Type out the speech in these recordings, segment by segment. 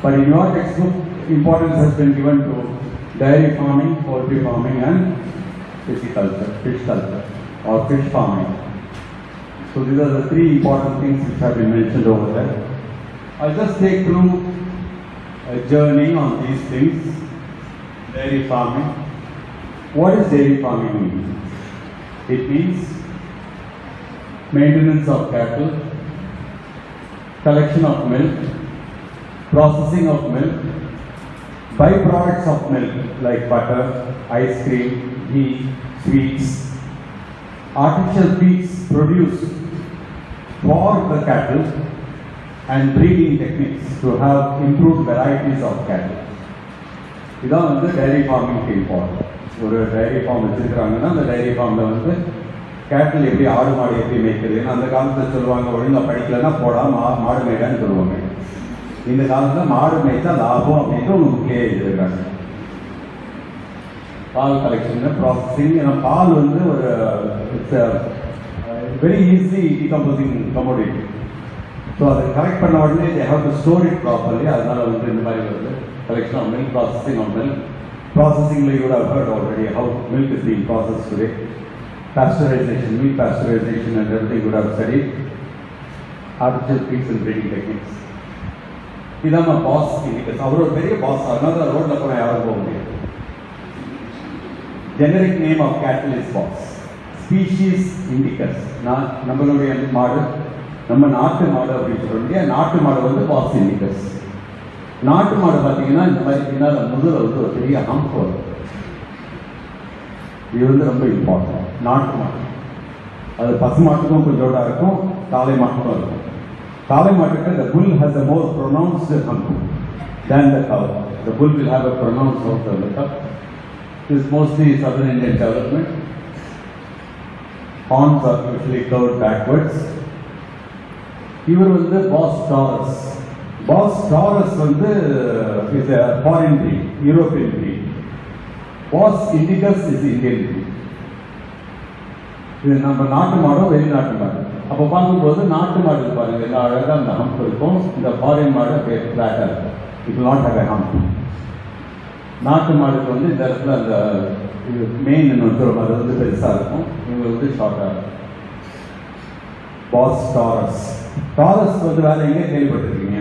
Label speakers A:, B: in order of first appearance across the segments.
A: But in your textbook, importance has been given to dairy farming, poultry farming and pisciculture, fish culture or fish farming. So these are the three important things which have been mentioned over there. I'll just take through a journey on these things. Dairy farming. What does dairy farming mean? It means maintenance of cattle, collection of milk, processing of milk, byproducts of milk like butter, ice cream, ghee, sweets, artificial feeds produced for the cattle and breeding techniques to have improved varieties of cattle. இதான் வந்து dairy ஃபார்மிங்க்கு important. ஒரு dairy farm வச்சிருக்கிறாங்கன்னா அந்த dairy ஃபார்மில் வந்து கேட்டில் எப்படி ஆடு மாடு எப்படி மேய்க்கிறதுன்னு அந்த காலத்தில் சொல்லுவாங்க. ஒழுங்காக படிக்கலைன்னா போடா மாடு மேய்டான்னு சொல்லுவாங்க. இந்த காலத்தில் மாடு மேய்ச்சா லாபம் அப்படின்ட்டு ஒன்று முக்கிய எழுதியிருக்காங்க. பால் கலெக்ஷன் ப்ராசஸிங். ஏன்னா பால் வந்து ஒரு it's very easy decomposing commodity. So அதை கலெக்ட் பண்ண உடனே they have to store it properly. அதனால வந்து இந்த மாதிரி வருது collection of milk, processing of milk. Processing, you would have heard already how milk is being processed today. Pasteurization, milk pasteurization and everything you would have studied. Artificial feeds and breeding techniques. This is my boss indicus. Our very boss, another road la pona yaru pogude. Generic name of cattle is boss. Species indicus. நம்மளுடைய மாடு நம்ம நாட்டு மாடு அப்படின்னு சொல்றோம். நாட்டு மாடு வந்து boss indicus. நாட்டு மாடு பார்த்தீங்கன்னா இந்த மாதிரி பின்னால் முதல்ல வந்து ஒரு பெரிய ஹம்ப் வரும். இது வந்து ரொம்ப இம்பார்ட்டன்ட். நாட்டு மாடு அது பசு மாட்டுக்கும் கொஞ்சோட இருக்கும், காளை மாட்டுக்கும் இருக்கும். காளை மாட்டுக்கு the bull has a more pronounced hump than the cow. The bull will have a pronounced hump than the cow. This is mostly southern Indian development. Horns are usually curved backwards. இவர் வந்து Bos taurus. Bos taurus வந்து is a foreign breed, European breed. Bos indicus is Indian breed. இது நம்ம நாட்டு மாடும் வெளிநாட்டு மாடு. அப்போ பார்க்கும்போது நாட்டு மாடு பாருங்க எல்லா அழகாக அந்த ஹம்ப் இருக்கும். இந்த ஃபாரின் மாடு அப்படியே ஃப்ளாட்டாக இருக்கும். It will not have a hump. நாட்டு மாடுக்கு வந்து இந்த இடத்துல அந்த மெயின் வந்து அது வந்து பெருசாக இருக்கும். இவங்க வந்து ஷார்ட்டாக இருக்கும். Pass Taurus. டாரஸ் வந்து வேற எங்கே கேள்விப்பட்டிருக்கீங்க?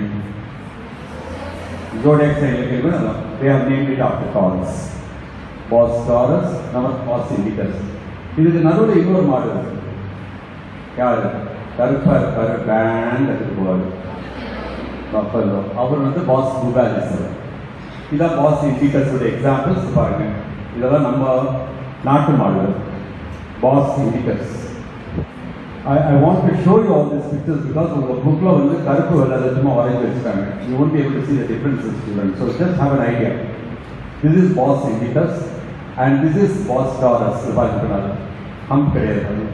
A: Zodiac sign they have named it after Taurus. Boss Taurus, number Boss Indicus. இதுக்கு நடுவில் இன்னொரு மாடு இருக்கு. யாரு? கருப்பா இருப்பாரு, பேண்ட் எடுத்துக்குவாரு. பஃபலோ. அவர் வந்து பாஸ் புகாலிஸ். இதான் பாஸ் இண்டிகஸோட எக்ஸாம்பிள்ஸ் பாருங்க. இதெல்லாம் நம்ம நாட்டு மாடு. Bos indicus. I want to show you all these pictures because of the book வந்து கருப்பு வெள்ளை சும்மா வரைஞ்சி வச்சுட்டாங்க. You won't be able to see the differences, students. So just have an idea. This is Boss Indicus and this is Boss Taurus. Hump கிடையாது.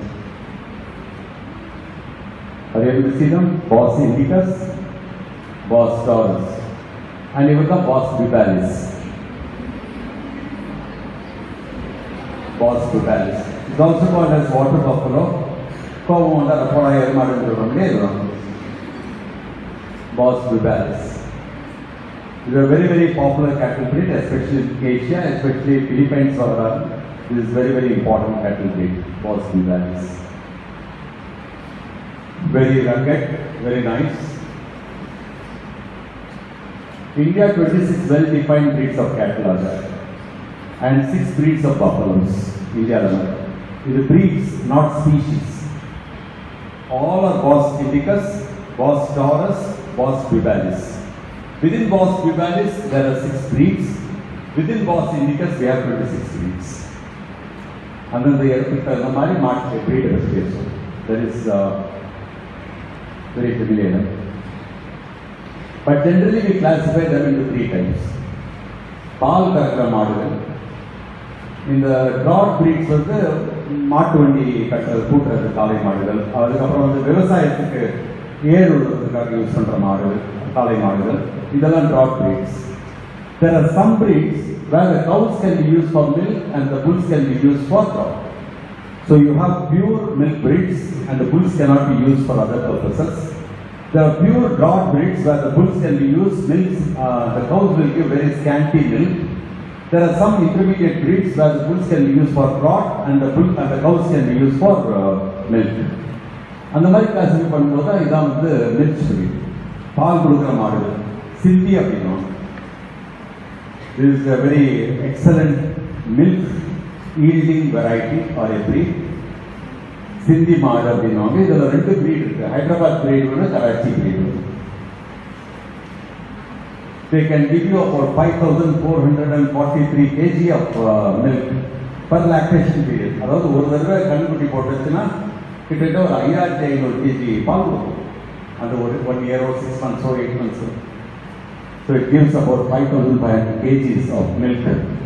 A: Are you able to see them? Boss Indicus, Boss Taurus, and even the Boss Bubalis. Boss Bubalis. It's also called as water buffalo. கோபம் வந்தால் போடா எருமாடுன்னு சொல்கிறோம்லே இதுதான் pass புபாலிஸ். இது a very very popular cattle breed, especially in Asia, especially Philippines. This is very very important cattle breed, Boss bubalis. Very rugged, very nice. India 26 well defined breeds of cattle are there and 6 breeds of buffaloes. India alone. These breeds, not species. All are Boss Indicus, Boss Taurus, Boss Bubalis. Within Boss Bubalis, there are 6 breeds. Within Boss Indicus, we have 26 breeds. And then the Mari mark a breed association. That is very familiar. But generally, we classify them into 3 types. Paal Karakra model. In the broad breeds வந்து மாட்டு வண்டி கட்டுறது கூட்டுறது காளை மாடுகள். அதுக்கப்புறம் வந்து விவசாயத்துக்கு ஏர் உழுவதற்காக யூஸ் பண்ற மாடுகள் காளை மாடுகள். இதெல்லாம் broad breeds. There are some breeds where the cows can be used for milk and the bulls can be used for crop. So you have pure milk breeds and the bulls cannot be used for other purposes. The pure draught breeds where the bulls can be used, the cows will give very scanty milk. There are some intermediate breeds where the bulls can be used for draught and the cows can be used for milk. அந்த மாதிரி classify பண்ணும்போது தான் இதான் வந்து milk breed. பால் கொடுக்குற மாடு சிந்தி அப்படின்னும். This is a very excellent milk yielding variety or a breed. சிந்தி மாடு அப்படின்னுவாங்க. இதில் 2 breed இருக்கு. ஹைதராபாத் breed ஒன்று, கராச்சி breed ஒன்று. They can give you about 5,443 kg of milk per lactation period. அதாவது ஒரு தடவை கண்ணுக்குட்டி போட்டுச்சுன்னா கிட்டத்தட்ட ஒரு 5,500 kg பால் கொடுக்கும். அந்த ஒரு 1 year or 6 months or 8 months. So it gives about 5,500 kgs of milk.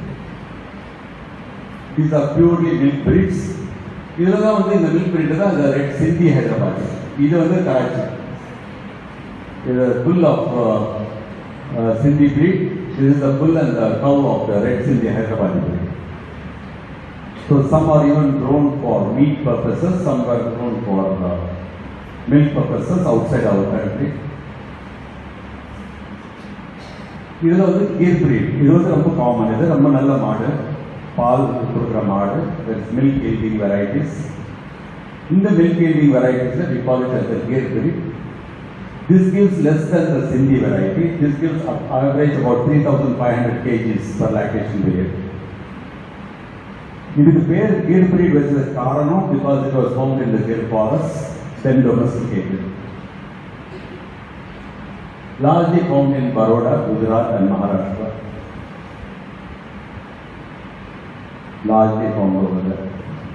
A: These are purely milk breeds. இதில் தான் வந்து இந்த மில்க் breed தான் இந்த ரெட் சிந்தி ஹைதராபாத். இது வந்து கராச்சி. இது full of Sindhi breed. This is the bull and the cow of the red Sindhi Hyderabad breed. So some are even grown for meat purposes, some are grown for milk purposes outside our country. This is the Gir breed. This is very common. This is a very good Pal maadu. There is milk yielding varieties. In the milk yielding varieties, we call it as the Gir breed. This gives less than the Sindhi variety. This gives average about 3,500 kgs per lactation period. It is the Gir breed which is Karano because it was found in the Gir forest, then domesticated. Largely found in Baroda, Gujarat and Maharashtra. Largely found over there.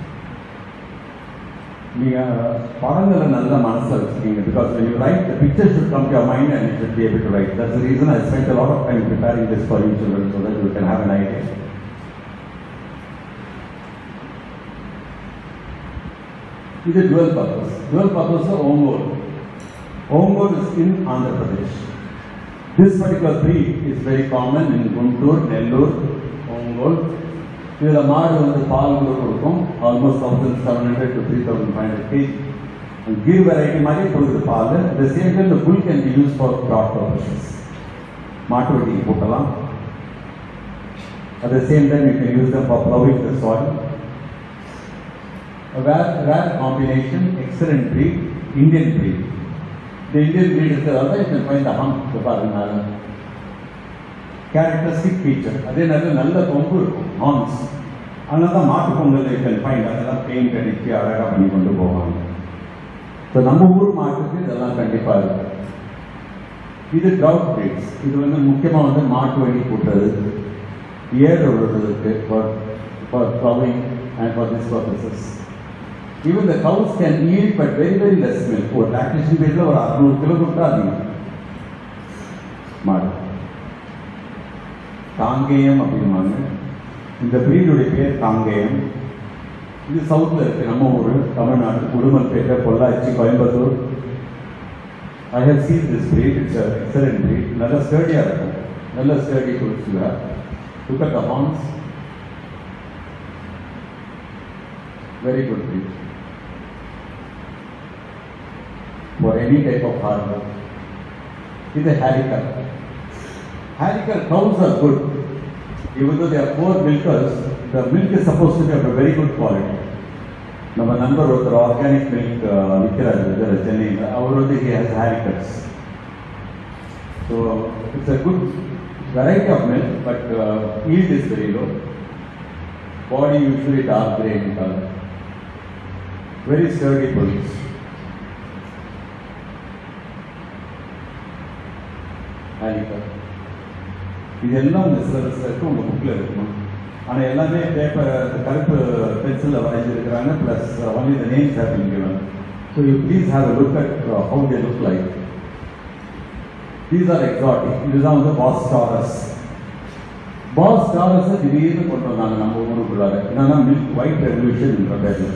A: Because when you write, the picture should come to your mind and you should be able to write. That's the reason I spent a lot of time preparing this for you children so that you can have an idea. This is dual purpose. Dual purpose is Ongole. Ongole is in Andhra Pradesh. This particular breed is very common in Guntur, Nellore, Ongole. This is a maadu வந்து பால் கொடுக்கும் almost 1,700 to 3,500 kg. And Gir variety மாதிரி கொடுக்குது பால். At the same time, the bull can be used for crop purposes. மாட்டு வண்டிக்கு போட்டலாம். At the same time, you can use them for plowing the soil. A rare combination, excellent breed, Indian breed. The Indian breed is the you can find the hump, the பாருங்க. Characteristic feature. அதே நல்ல கொம்பு இருக்கும், horns. அதனால தான் மாட்டு Pongal you can find அதெல்லாம் paint அடிச்சு அழகாக பண்ணி கொண்டு போவாங்க. ஸோ நம்ம ஊர் மாட்டுக்கு இதெல்லாம் கண்டிப்பாக இருக்கு. இது drought breeds. இது வந்து முக்கியமாக வந்து மாட்டு வண்டி கூட்டுறது, ஏர் விடுறதுக்கு for plowing and for these purposes. Even the cows can yield but very less milk. ஒரு lactation period ஒரு 600 கிலோ கொடுத்தா அதிகம் மாடு. காங்கேயம் அப்படின்வாங்க. இந்த பிரீடுடைய பேர் காங்கேயம். இது சவுத்தில் இருக்கு, நம்ம ஊர் Tamil Nadu, Udumalpet, Pollachi, Coimbatore. I have seen this breed. It's an excellent breed. நல்ல ஸ்டர்டியாக இருக்கும், நல்ல ஸ்டர்டி கொடுத்துருக்கா. Look at the horns. Very good breed for any type of hard work. This is a Harikar. Harikar cows are good. Even though they are poor milkers, the milk is supposed to be of a very good quality. Our number of the organic milk Chennai, he has Harikars. So it's a good variety of milk, but yield is very low. Body usually dark grey in color. Very sturdy bulls. Harikar. இதெல்லாம் உங்கள் சிலபஸில் இருக்குது, உங்கள் புக்கில் இருக்கணும். ஆனால் எல்லாமே paper கருப்பு பென்சிலில் வரைஞ்சிருக்கிறாங்க, plus only the names have been given. So you please have a look at how they look like. These are exotic. இதுதான் வந்து பாஸ் டாரஸ். பாஸ் டாரஸை திடீர்னு கொண்டு வந்தாங்க நம்ம ஊருக்குள்ளார. என்னன்னா மில்க் ஒயிட் ரெவல்யூஷன் என்ற பேரில்.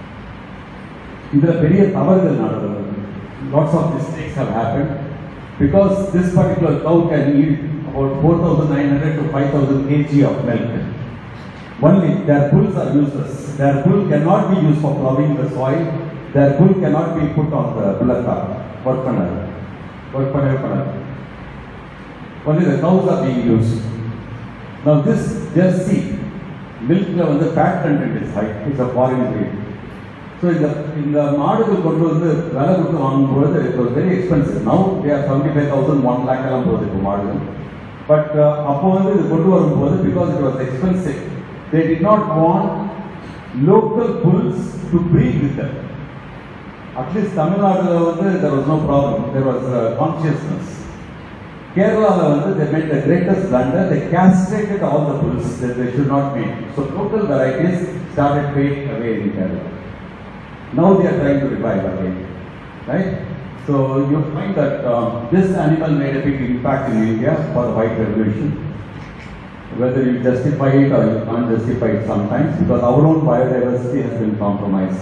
A: இதில் பெரிய தவறுகள் நடந்தது. Lots of mistakes have happened because this particular cow can yield about 4,900 to 5,000 kg of milk. Only their bulls are useless. Their bull cannot be used for plowing the soil. Their bull cannot be put on the bullock cart. Work பண்ணாது. Work பண்ணவே பண்ணாது. Only the cows are being used. Now this Jersey milk வந்து fat content is high. It's a foreign breed. So இந்த மாடுகள் கொண்டு வந்து விலை கொடுத்து வாங்கும்போது it was very expensive. Now they are 75,000, 1 lakh எல்லாம் போகுது இப்போ மாடுகள். But அப்போ வந்து இது கொண்டு வரும்போது because it was expensive, they did not want local bulls to breed with them. At least Tamil Nadu வந்து there was no problem. There was consciousness. Kerala வந்து they made the greatest blunder. They castrated all the bulls that they should not make. So local varieties started fading away in Kerala. Now they are trying to revive again, right? So you find that this animal made a big impact in India for the white revolution. Whether you justify it or you can't justify it sometimes, because our own biodiversity has been compromised.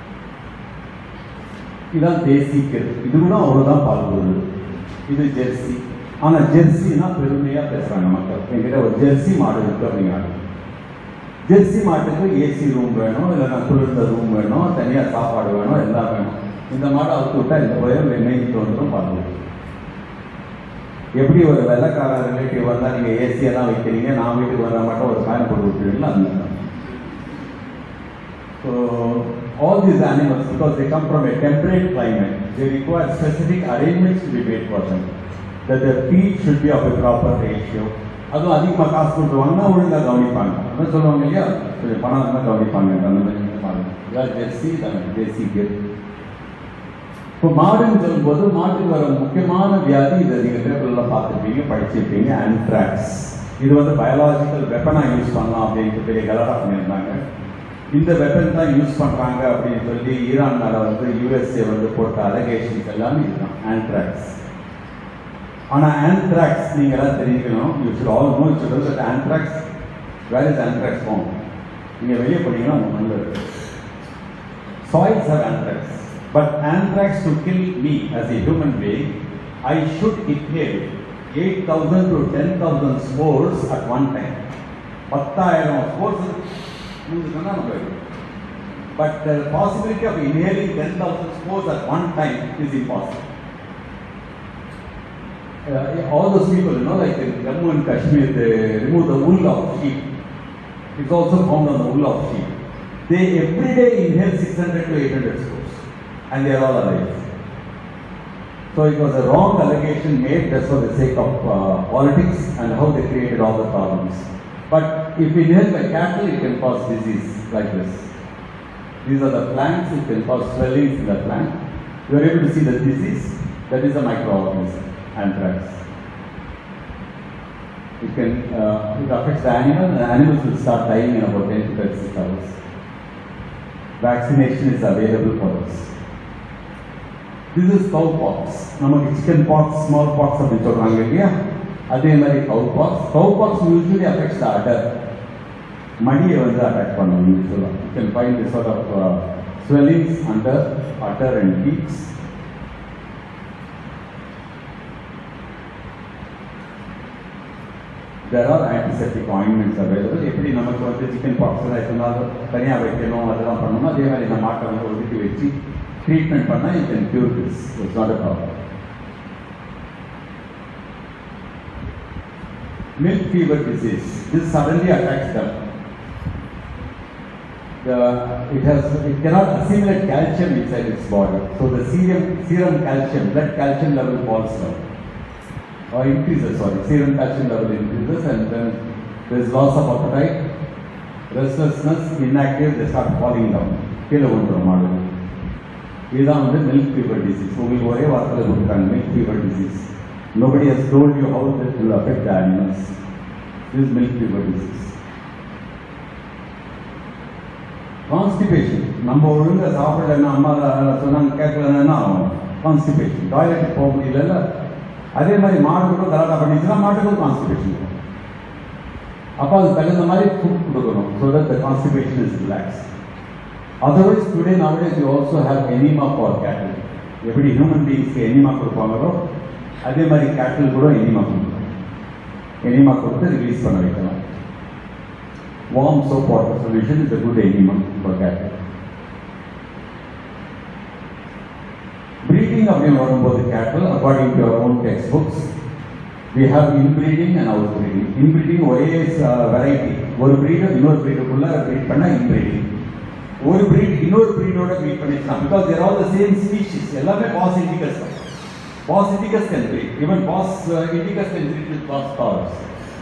A: இதான் தேசி கெரு, இது கூட அவ்வளோதான் பால் போகுது. இது Jersey. ஆனால் ஜெர்சினா பெருமையாக பேசுகிறாங்க மக்கள். என்கிட்ட ஒரு ஜெர்சி மாடு இருக்கு அப்படிங்கிறாங்க. ஜெர்சி மாட்டுக்கு ஏசி ரூம் வேணும், இல்லைன்னா குளிர்ந்த ரூம் வேணும், தனியாக சாப்பாடு வேணும், எல்லாம் வேணும். இந்த மாடை அவுத்து விட்டால் இந்த போய் வெண்ணெய்க்கு வந்துடும் பார்த்து. எப்படி ஒரு வெள்ளைக்கார ரிலேட்டிவ் வந்தால் நீங்கள் ஏசியெல்லாம் வைக்கிறீங்க, நான் வீட்டுக்கு வர மாட்டோம் ஒரு ஃபேன் போட்டு விட்டுருவீங்களா அந்த. So all these animals, because they come from a temperate climate, they require specific arrangements to be made for them. That the feed should be of a proper ratio. அதுவும் அதிகமாக காசு கொடுத்துருவாங்கன்னா ஒழுங்காக கவனிப்பாங்க. அதான் சொல்லுவாங்க இல்லையா, கொஞ்சம் பணம் இருந்தால் கவனிப்பாங்க. அந்த மாதிரி பாருங்க, இதான் ஜெர்சி, இதான் ஜெர்சி கெரு. இப்போ மாடுன்னு சொல்லும்போது மாட்டுக்கு வர முக்கியமான வியாதி, இதை நீங்கள் பேப்பர்லாம் பார்த்துருப்பீங்க, படிச்சிருப்பீங்க, ஆன்த்ராக்ஸ். இது வந்து பயாலாஜிக்கல் வெப்பனாக யூஸ் பண்ணலாம் அப்படின்ட்டு பெரிய கலராக பண்ணியிருந்தாங்க. இந்த வெப்பன் தான் யூஸ் பண்ணுறாங்க அப்படின்னு சொல்லி ஈரான் மேலே வந்து யூஎஸ்ஏ வந்து போட்ட அலகேஷன்ஸ் எல்லாமே இதுதான் ஆன்த்ராக்ஸ். ஆனால் ஆன்த்ராக்ஸ் நீங்கள் எல்லாம் தெரிஞ்சுக்கணும். You should all know that anthrax, where is anthrax farm? நீங்கள் வெளியே போனீங்கன்னா உங்கள் மண்ணில் இருக்கு. Soils have anthrax, but anthrax to kill me as a human being, I should inhale 8,000 to 10,000 spores at one time. 10,000 spores. But the possibility of inhaling 10,000 spores at one time is impossible. All those people, like in Jammu and Kashmir, they remove the wool of sheep. It's also found on the wool of sheep. They every day inhale 600 to 800 spores, and they are all alive. So it was a wrong allegation made just for the sake of politics and how they created all the problems. But if inhaled by cattle, it can cause disease like this. These are the plants, it can cause swellings in the plant. You are able to see the disease, that is a microorganism, anthrax. It affects the animal, and the animals will start dying in about 10 to 36 hours. Vaccination is available for us. This is cowpox. Namak chicken pox, small pox of which அதே மாதிரி cowpox usually affects the udder. மடியை வந்து attack பண்ணும் யூஸ்வலாக. You can find this sort of swellings under udder and cheeks. There are antiseptic ointments available. எப்படி நமக்கு வந்து chicken box இருந்தாலும் தனியாக வைக்கணும், அதெல்லாம் பண்ணணும், அதே மாதிரி இந்த மாட்டை வந்து ஒதுக்கி வச்சு ட்ரீட்மெண்ட் பண்ணால் you can cure this. It's not a problem. Milk fever disease. This suddenly attacks them. It cannot assimilate calcium inside its body. So the serum calcium, blood calcium level falls down. Or increases, serum calcium level increases, and then there is loss of appetite, restlessness, inactive, they start falling down. கீழே வந்துடும் மாடு. இதுதான் வந்து milk fever disease. உங்களுக்கு ஒரே வார்த்தையில் கொடுக்குறாங்க milk fever disease. Nobody has told you how this will affect the animals. This is milk fever disease. Constipation. நம்ம ஒழுங்காக சாப்பிடலன்னா அம்மா சொன்னாங்க கேட்கலன்னா கான்ஸ்டிபேஷன். டாய்லெட்டுக்கு போக முடியல. அதே மாதிரி மாடுகளும் கலாட்டா பண்ணிச்சுன்னா மாட்டுக்கும் கான்ஸ்டிபேஷன் இருக்கும். அப்போ அது தகுந்த மாதிரி ஃபுட் கொடுக்கணும். So that the constipation is relax. Otherwise today nowadays you also have enema for cattle. எப்படி ஹியூமன் பீயிங்ஸ்க்கு enema கொடுப்பாங்களோ அதே மாதிரி கேட்டில் கூட enema கொடுக்கலாம். enema கொடுத்து ரிலீஸ் பண்ண வைக்கலாம். Warm soap water solution is a good enema for cattle. Breeding breeding of cattle, according to your own textbooks, we have inbreeding and outbreeding. Inbreeding is variety. One breed of another breed breed panna inbreeding. One breed another breed breed panna because they are all the same species. Ellame Bos indicus. Bos indicus can breed. Even Bos indicus can breed with Bos taurus.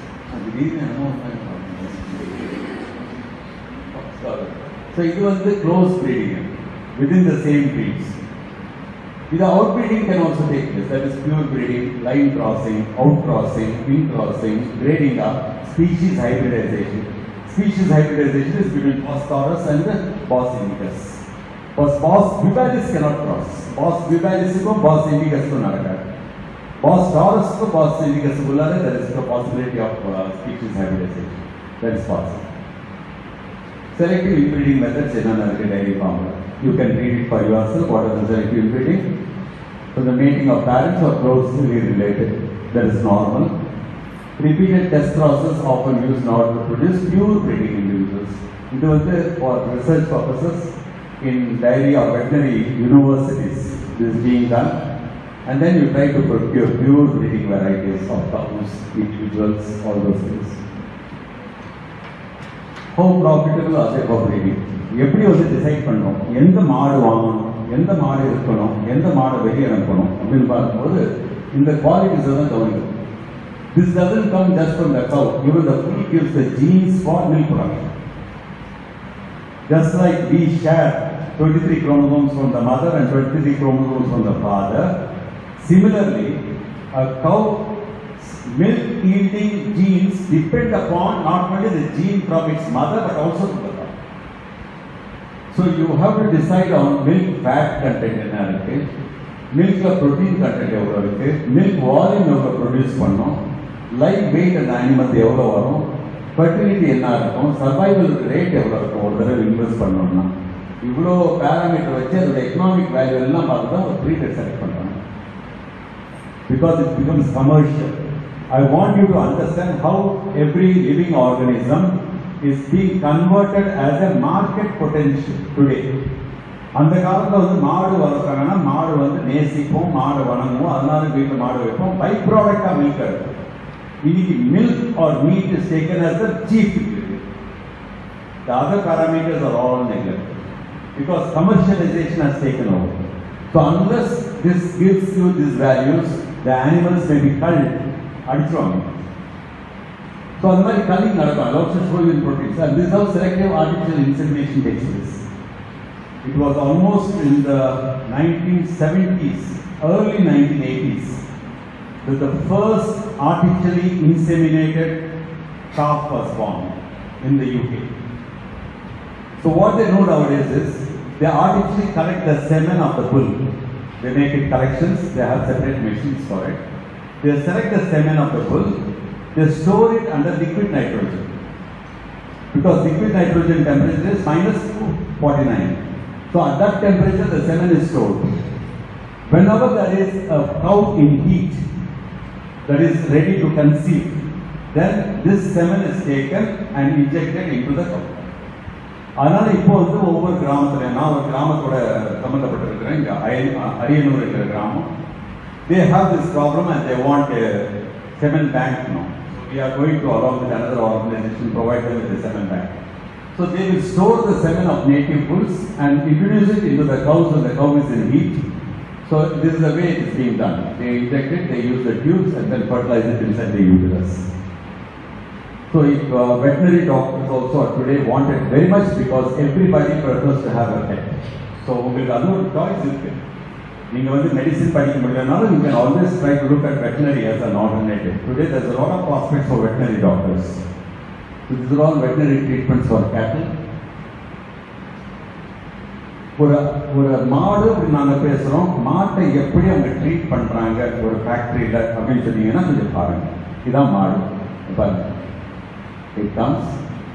A: So it was the close breeding within the same breeds. The outbreeding can also take place. That is pure breeding, line crossing, outcrossing, in-crossing, grading up, species hybridization. Species hybridization is between Bos taurus and Bos indicus. Bos vivalis cannot cross. Bos vivalis ko Bos indicus ko nadakadu. Bos taurus ko Bos indicus ko there is the possibility of species hybridization. That is possible. Selective inbreeding methods in another dairy farmer. You can read it for yourself. What is the selective inbreeding? So the mating of parents are closely related. That is normal. Repeated test process often used in order to produce pure breeding individuals. It was for research purposes in dairy or veterinary universities. This is being done. And then you try to procure pure breeding varieties of cows, individuals, all those things. How profitable are they for breeding? எப்படி வந்து decide பண்ணணும், எந்த மாடு வாங்கணும், எந்த மாடு இருக்கணும், எந்த மாடை வெளியே அனுப்பணும் அப்படின்னு பார்க்கும்போது இந்த குவாலிட்டிஸை தான் கவனிக்கணும். This doesn't come just from the cow. Even the bull gives the genes for milk production. Just like we share 23 chromosomes from the mother and 23 chromosomes from the father, similarly, a cow milk yielding genes depend upon not only the gene from its mother but also from the father. So you have to decide on milk fat content enna irukku, milk protein content evlo irukku, milk volume evlo produce pannom, live weight and animal evlo varum, fertility enna irukum, survival rate evlo irukum oru thara invest pannona. Ivlo parameter vechi adoda economic value ella paathu da oru breed select pandranga. Because it becomes commercial. I want you to understand how every living organism is being converted as a market potential today. அந்த காலத்தில் வந்து மாடு வளர்த்தாங்கன்னா மாடு வந்து நேசிப்போம், மாடு வணங்குவோம், அதனால வீட்டில் மாடு வைப்போம், பை ப்ராடக்டாக மில்க் இருக்கும். இன்னைக்கு milk or meat is taken as a cheap ingredient. The other parameters are all neglected because commercialization has taken over. So unless this gives you these values, the animals may be culled. அடிச்சுவாங்க. So அந்த மாதிரி culling நடக்கும். I also show you in proteins. And this is how selective artificial insemination takes place. It was almost in the 1970s, early 1980s, that the first artificially inseminated calf was born in the UK. So what they know nowadays is they artificially collect the semen of the bull. They make it collections. They have separate machines for it. They select the semen of the bull, they store it under liquid nitrogen. Because liquid nitrogen temperature is -49. So at that temperature the semen is stored. Whenever there is a cow in heat that is ready to conceive, then this semen is taken and injected into the cow. அதனால இப்போ வந்து ஒவ்வொரு கிராமத்துல, நான் ஒரு கிராமத்தோட சம்பந்தப்பட்டிருக்கிறேன், இங்க அரியனூர் இருக்கிற கிராமம். They have this problem and they want a semen bank now. So we are going to, along with another organization, provide them with a semen bank. So they will store the semen of native bulls and introduce it into the cows when the cow is in heat. So this is the way it is being done. They inject it, they use the tubes and then fertilize it inside the uterus. So if veterinary doctors also today want it very much because everybody prefers to have a pet. So உங்களுக்கு அது ஒரு choice இருக்கு. நீங்கள் வந்து medicine படிக்க முடியலனாலும் you can always try to look at veterinary as an alternative. Today there is a lot of prospects for veterinary doctors. So these are all veterinary treatments for cattle. ஒரு மாடு அப்படி நாங்கள் பேசுகிறோம், மாட்டை எப்படி அவங்க ட்ரீட் பண்ணுறாங்க ஒரு ஃபேக்ட்ரியில் அப்படின்னு சொன்னீங்கன்னா கொஞ்சம் பாருங்க. இதுதான் மாடு பாருங்க. இட் கம்ஸ்,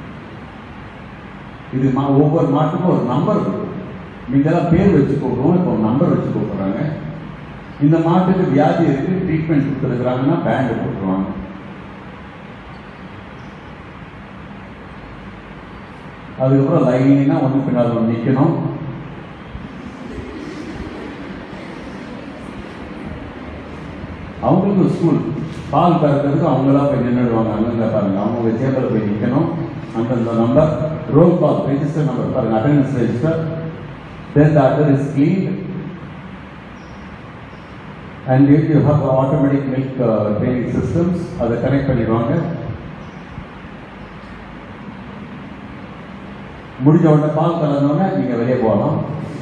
A: இது ஒவ்வொரு மாட்டுக்கும் ஒரு நம்பர் இருக்கும். இதெல்லாம் பேர் வச்சு கூப்பிடுவோம், இப்போ நம்பர் வச்சு கூப்பிடுறாங்க. இந்த மாட்டுக்கு வியாதி இருக்கு, ட்ரீட்மெண்ட் கொடுத்துருக்குறாங்கன்னா பேண்ட் போட்டுருவாங்க. அதுக்கப்புறம் லைனா ஒன்று பின்னால் ஒன்று நிற்கணும். அவங்களுக்கு ஸ்கூல் பால் கறக்கிறதுக்கு அவங்களா போய் நின்றுடுவாங்க. அங்கங்க பாருங்க, அவங்க சேம்பரில் போய் நிற்கணும். அந்தந்த number, roll call, register number பாருங்க, attendance register. Then the other is cleaned. And if you have automatic milk training systems, அதை கனெக்ட் பண்ணிடுவாங்க. முடிஞ்ச உடனே பால் கலந்தோடனே நீங்கள் வெளியே போகலாம்.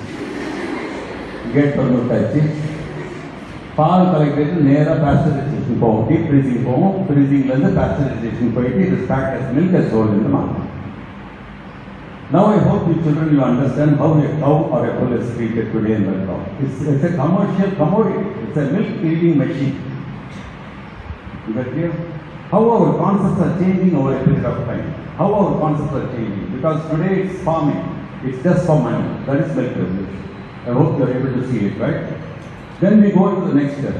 A: கேட் திறந்து விட்டாச்சு. பால் கலெக்டருக்கு நேராக பாஸ்டரைசேஷன் போகும். டீப் ஃப்ரீசிங் போகும். ஃப்ரீசிங்லேருந்து பாஸ்டரைசேஷன் போயிட்டு இது packed as milk as sold in the market. Now I hope you children will understand how a cow or a bull is treated today in milk cow. It's a commercial commodity. It's a milk yielding machine. Is that clear? How our concepts are changing over a period of time. How our concepts are changing. Because today it's farming. It's just for money. That is milk revolution. I hope you are able to see it, right? Then we go to the next step.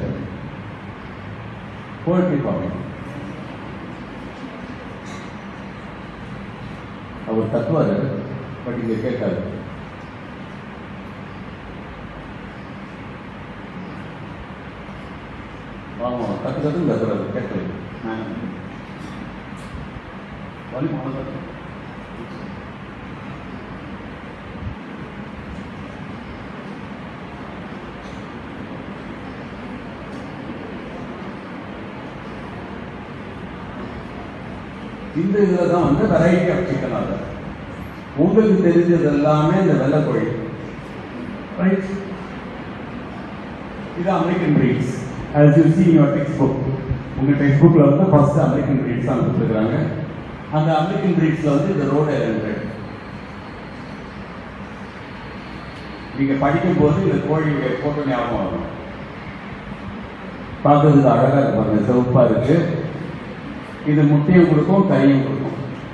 A: Poultry farming. அவர் தத்துவாரு, but இங்கே கேட்காது. ஆமாம், கத்துறதும் கத்துறாரு, கேட்கல. இந்த இதில் தான் வந்து வெரைட்டி ஆஃப் சிக்கன் ஆகுது. உங்களுக்கு தெரிஞ்சது எல்லாமே இந்த வெள்ளை கோழி, ரைட்? இது American breeds. as you see in your textbook, உங்கள் டெக்ஸ்ட் புக்கில் வந்து ஃபர்ஸ்ட் அமெரிக்கன் பிரீட்ஸ் தான் கொடுத்துருக்குறாங்க. அந்த அமெரிக்கன் பிரீட்ஸில் வந்து இந்த ரோட் ஐலண்ட் ரெட். நீங்கள் படிக்கும்போது இந்த கோழியுடைய போட்டோ ஞாபகம் வரும். பார்க்கறதுக்கு அழகாக இருப்பாங்க, சிவப்பாக இருக்கு. இது முட்டையும் கொடுக்கும், கறியும் கொடுக்கும்.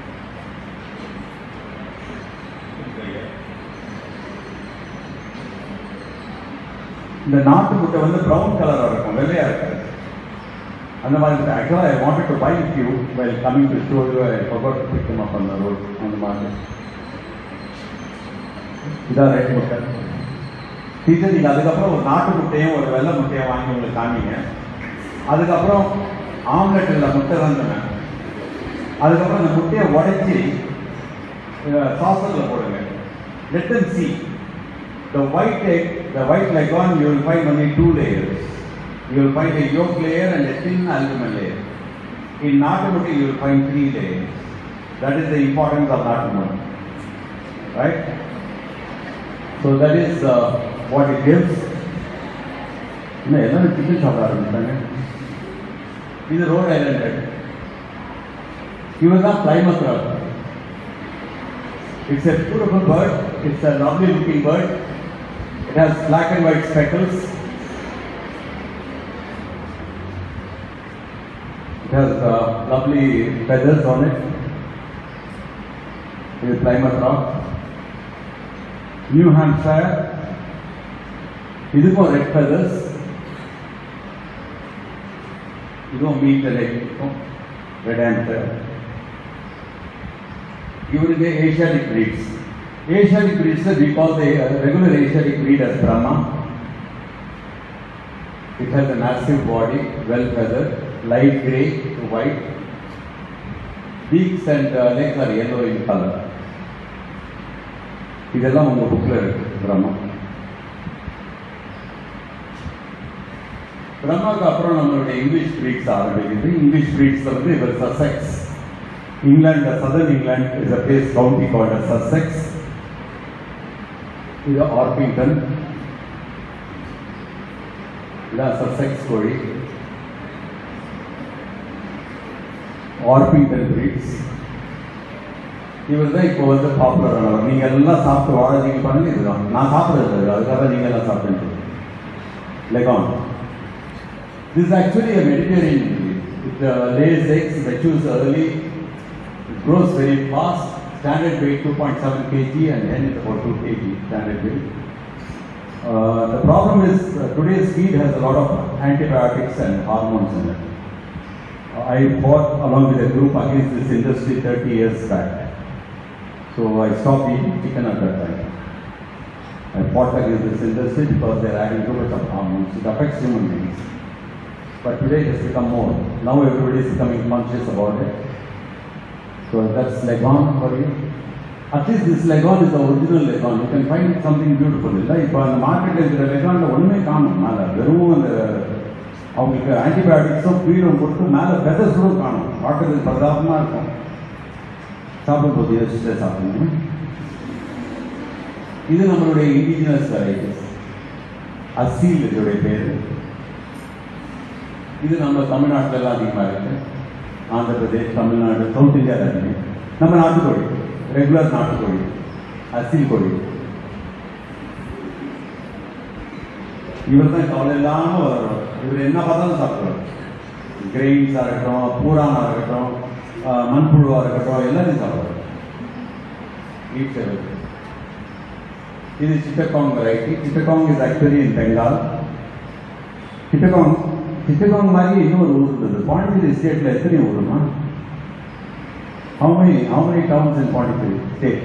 A: இந்த நாட்டு முட்டை வந்து ப்ரௌன் கலரா இருக்கும், வெள்ளையா இருக்காது. அந்த மாதிரி ஆக்சுவலாக I wanted to buy with you while coming to show you. I forgot to pick them up on the road. அந்த மாதிரி இதான் ரெட் முட்டை. டீச்சர், நீங்கள் அதுக்கப்புறம் ஒரு நாட்டு முட்டையும் ஒரு வெள்ளை முட்டையும் வாங்கி உங்களுக்கு காமிங்க. அதுக்கப்புறம் ஆம்லெட் இல்லை, முட்டை தான் சொன்னேன். அதுக்கப்புறம் அந்த முட்டையை உடைச்சி சாசரில் போடுங்க. Let them see. The white egg, the white leghorn, you will find only 2 layers. You will find a yolk layer and a thin albumin layer. In natu mutti, you will find 3 layers. That is the importance of natu mutti. Right? So that is what it gives. No, எல்லாரும் chicken சாப்பிட ஆரம்பிச்சாங்க. இது Rhode Island Red. இதுதான் Plymouth Rock. It's a beautiful bird. It's a lovely looking bird. It has black and white speckles. It has lovely feathers on it. It is Plymouth Rock. New Hampshire. This is red feathers. You don't meet the leg. Red Hampshire. Even in the Asiatic breeds. Asiatic breeds, we call the regular Asiatic breed as Brahma. It has a massive body, well feathered, light grey to white. Beaks and legs are yellow in color. இதெல்லாம் உங்க புக்ல இருக்கு. பிரம்மாக்கு அப்புறம் நம்மளுடைய English breeds ஆரம்பிக்குது. English பிரீட்ஸ்ல வந்து இவர் Sussex. England, southern England is a place county called as Sussex. This is Orpington. This is Sussex story. Orpington breeds. இவர் தான் இப்போ வந்து பாப்புலர் ஆனவர். நீங்கள் எல்லாம் சாப்பிட்டு வாழ நீங்கள் பண்ணி இதுதான். நான் சாப்பிட்றது இல்லை, அதுக்காக நீங்கள் எல்லாம் சாப்பிட்டு லெகான். This is actually a Mediterranean breed. It lays eggs, matures early. It grows very fast. Standard weight 2.7 kg and hen is about 2 kg standard weight. The problem is today's feed has a lot of antibiotics and hormones in it. I fought along with a group against this industry 30 years back. So I stopped eating chicken at that time. I fought against this industry because they are adding too much of hormones. It affects human beings. But today it has become more. Now everybody is becoming conscious about it. So that's Leghorn for you. At least this Leghorn is the original Leghorn. You can find something beautiful. இப்போ அந்த மார்க்கெட்டில் இருக்கிற லெகானில் ஒன்றுமே காணும். மேலே வெறும் அந்த அவங்களுக்கு ஆன்டிபயோட்டிக்ஸும் ஃபீடும் கொடுத்து மேலே ஃபெதர்ஸும் காணும். பார்க்கறதுக்கு பிரதாபமாக இருக்கும். சாப்பிடும்போது யோசிச்சுட்டே சாப்பிடணும். இது நம்மளுடைய இண்டிஜினஸ் வெரைட்டிஸ். அசீல் இதோடைய பேர். இது நம்ம தமிழ்நாட்டில் எல்லாம் அதிகமாக இருக்கு. ஆந்திர பிரதேஷ், தமிழ்நாடு, சவுத் இந்தியாவில் இருக்கு. நம்ம நாட்டுக்கோழி, ரெகுலர் நாட்டுக்கோழி, அசீல் கோழி. இவர் தான் கவலை இல்லாமல் வளரும். இவர் என்ன பார்த்தாலும் சாப்பிடுவார். கிரெயின்ஸாக இருக்கட்டும், பூரானாக இருக்கட்டும், மண்புழுவாக இருக்கட்டும், எல்லாத்தையும் சாப்பிடுவார். இது Chittagong variety. Chittagong is actually in Bengal. Chittagong மாதிரி இன்னொரு ஊர் இருந்தது. பாண்டிச்சேரி ஸ்டேட்ல எத்தனை ஊருமா? How many towns in Pondicherry state?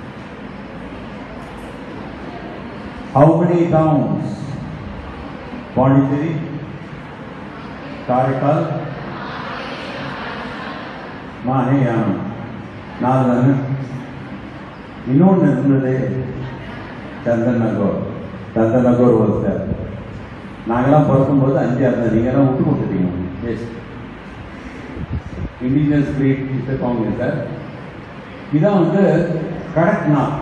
A: How many towns? Pondicherry, Karaikal, Mahayana. நாலு இன்னொன்று இருந்தது சந்தனகர் ஒரு சார். நாங்கெல்லாம் பிறக்கும்போது 5 இருந்தது. நீங்கெல்லாம் விட்டு கொடுத்துட்டீங்க. Yes, indigenous breed Chittagong sir. இதான் வந்து Kadaknath.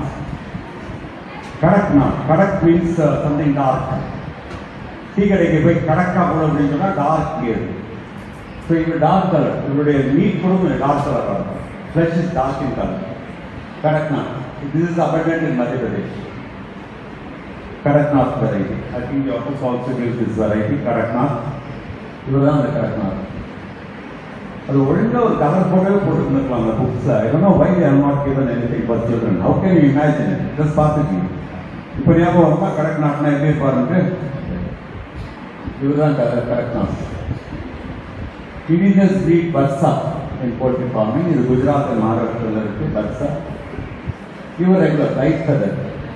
A: Kadak means something dark. Tea கடைக்கு போய் கடக்கா போட அப்படின்னு சொன்னா டார்க் கியர். ஸோ இது டார்க் கலர். இவருடைய மீட் கூட டார்க் கலராக இருக்கும். Flesh is dark in colour. Kadaknath. This is abundant in Madhya Pradesh. Kadaknath variety. I think the office also gives this variety, Kadaknath. இதுதான் அந்த கடக்நாத். அது ஒழுங்காக ஒரு கலர் போட்டவே போட்டுருந்துருக்கலாம் அந்த புக்ஸில். I don't know why they have not given anything for children. How can you imagine it? Just பார்த்துக்கீங்க. இப்போ ஞாபகம் வருமா கடக்நாத்னா எப்படி பாருங்க. இதுதான் கடக்நாத். இண்டிஜினஸ் பிரீட் பர்சா in poultry farming. இது குஜராத் and மகாராஷ்டிராவில் இருக்கு. பர்சா. இவர் ரெகுலர் லைட் ஃபெதர்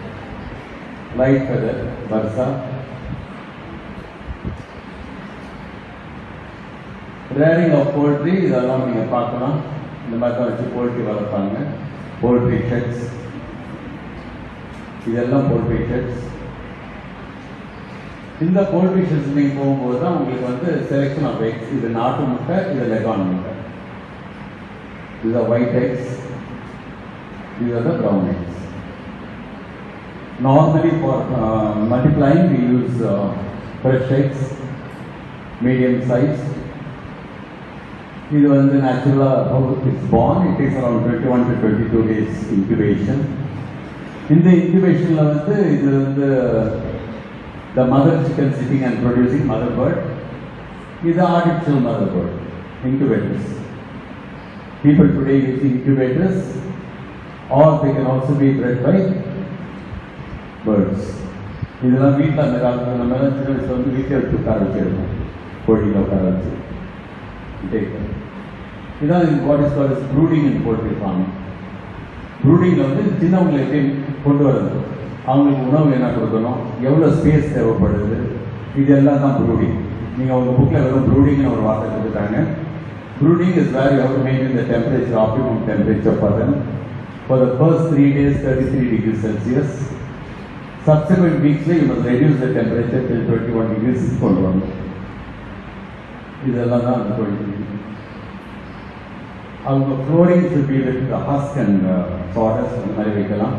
A: பர்சா. ரேரிங் ஆஃப் போல்ட்ரி இதெல்லாம் நீங்கள் பார்க்கலாம். இந்த மாதிரி தான் வச்சு போல்ட்ரி வளர்ப்பாங்க. போல்ட்ரி ஷெட்ஸ், இதெல்லாம் போல்ட்ரி ஷெட்ஸ். இந்த போல்ட்ரி ஷெட்ஸ் நீங்கள் போகும்போது தான் உங்களுக்கு வந்து செலெக்ஷன் ஆஃப் எக்ஸ். இது நாட்டு முட்டை, இது லெகான் முட்டை. இது white eggs, these are the brown eggs. Normally for multiplying we use fresh eggs, medium size. இது வந்து natural how it's born. It takes around 21 to 22 days incubation. இந்த incubationல வந்து இது வந்து the mother chicken sitting and producing mother bird. இது artificial mother bird, incubators. People today use incubators, or they can also be bred by birds. இதெல்லாம் வீட்டில் அந்த காலத்தில் நம்ம எல்லாம் சின்ன வயசுல வந்து வீட்டில் வச்சு உட்கார வச்சிருக்கோம். கோழியில் உட்கார வச்சு. இதான் what is called is brooding in poultry farming. ப்ரூடிங்கில் வந்து சின்னவங்களை எப்படி கொண்டு வருது, அவங்களுக்கு உணவு என்ன கொடுக்கணும், எவ்வளோ ஸ்பேஸ் தேவைப்படுது, இது எல்லாம் தான் ப்ரூடிங். நீங்கள் உங்கள் புக்கில் வெறும் ப்ரூடிங்னு ஒரு வார்த்தை கொடுத்துட்டாங்க. Brooding is where you have to maintain the temperature, optimum temperature for them. For the first 3 days, 33 degrees Celsius. Subsequent weeks, you must reduce the temperature till 21 degrees. இதெல்லாம் தான் 20 degrees. அவங்க flooring should be with the husk and sawdust அந்த மாதிரி வைக்கலாம்.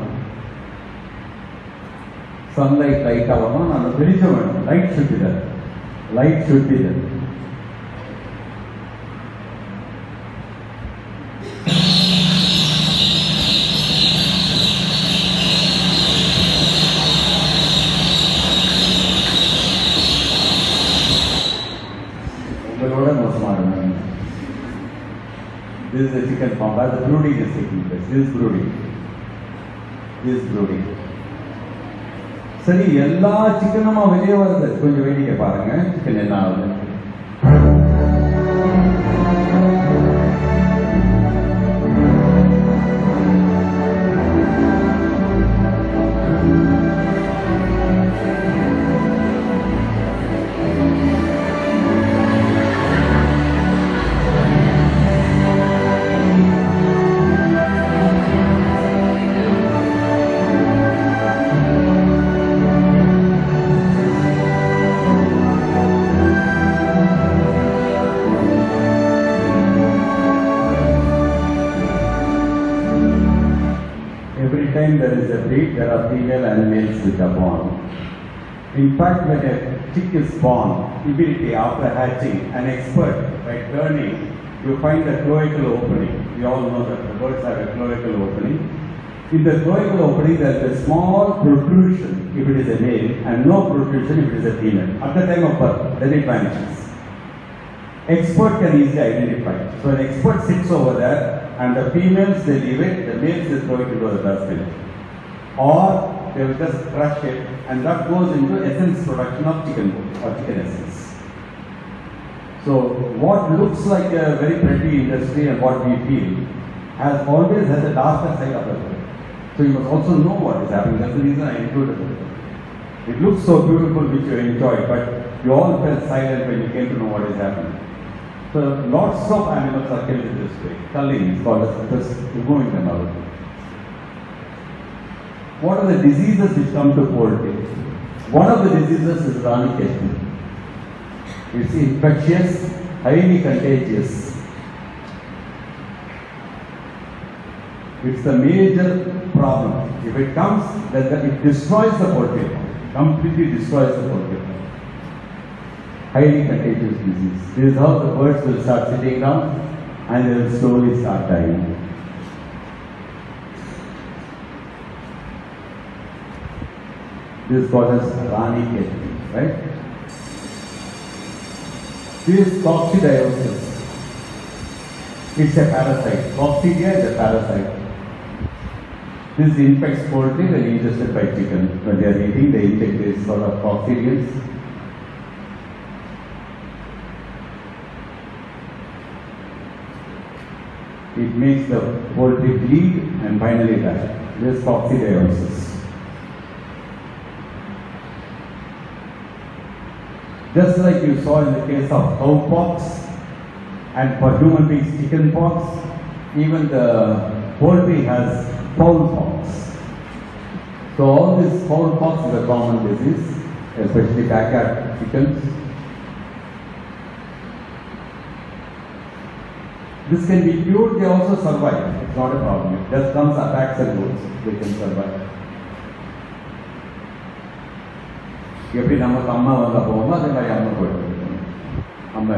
A: Sunlight லைட்டாக வரணும். அந்த வெளிச்சம் வேணும். Light should be there. Light should be there. This is a chicken farm. Where the brooding is taking place. This is brooding. சரி, எல்லா சிக்கனுமா வெளியே வருது. கொஞ்சம் வேடிக்கை பாருங்க. சிக்கன் என்ன ஆகுது. is a breed, there are female and males which are born. In fact, when a chick is born, immediately after hatching, an expert, by turning, you find a cloacal opening. We all know that the birds have a cloacal opening. In the cloacal opening, there is a small protrusion if it is a male and no protrusion if it is a female. At the time of birth, then it vanishes. Expert can easily identify. So an expert sits over there and the females they leave it, the males they throw it into the dustbin. Or they will just crush it and that goes into essence production of chicken or chicken essence. So what looks like a very pretty industry and what we feel has always a darker side of it. So you must also know what is happening. That's the reason I included it. It looks so beautiful which you enjoyed, but you all felt silent when you came to know what is happening. So lots of animals are killed in this way. Culling is called as just removing them out. What are the diseases which come to poultry? One of the diseases is Rani-Kettu. It's infectious, highly contagious. It's the major problem. If it comes, then it destroys the poultry. Completely destroys the poultry. Highly contagious disease. This is how the birds will start sitting down and they will slowly start dying. This is called as Rani-Kettu, right? This is coccidiosis. It's a parasite. Coccidia is a parasite. This infects poultry when ingested by chicken. When they are eating, they intake this sort of coccidians. It makes the poultry bleed and finally die. This is coccidiosis. Just like you saw in the case of cowpox and for human beings chicken pox, even the poultry has fowl pox. So all this fowl pox is a common disease, especially backyard chickens. This can be cured, they also survive. It's not a problem. It just comes, attacks and goes, they can survive. எப்படி நமக்கு அம்மா வந்தா போவோமோ அதே மாதிரி அம்மா போயிட்டு அம்மா